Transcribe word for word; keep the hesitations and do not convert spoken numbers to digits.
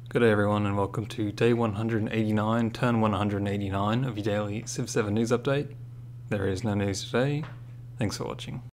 Good day everyone and welcome to day one hundred eighty-nine, turn one hundred eighty-nine of your daily Civ seven news update. There is no news today. Thanks for watching.